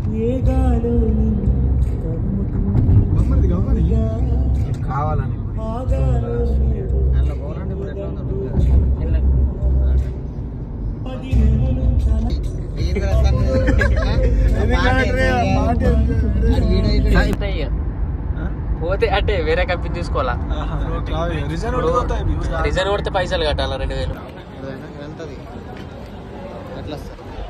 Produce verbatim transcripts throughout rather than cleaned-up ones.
కావాలని పోతే అంటే వేరే కంపెనీ తీసుకోవాలా రిజర్వ్ కొడితే పైసలు కట్టాలా రెండు వేలు ఎట్లా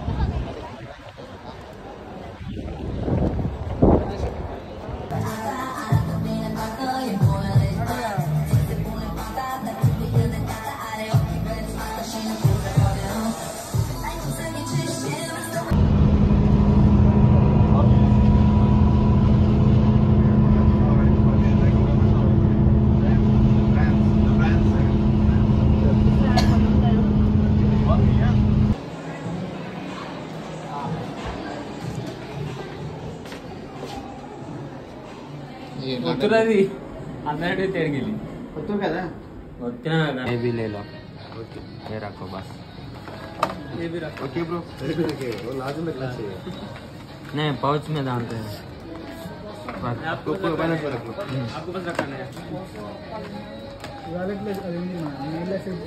వస్తున్నది అందరి తిరిగి వద్దు కదా వచ్చినా ఏబీ లేలో ఓకే రखो बस ओके ब्रो वो लाजम में क्लास है नहीं पाउच में डालते हैं आपको बैलेंस पर रखो आपको बस रखना है वॉलेट में अरेंज ना मेल से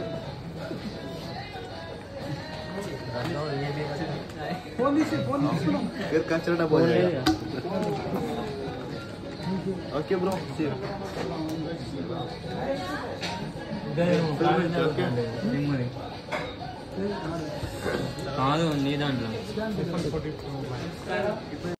फोन से फोन सुनो फिर कचरा बोल जाएगा ओके ब्रो सी కాదు నీ దాంట్లో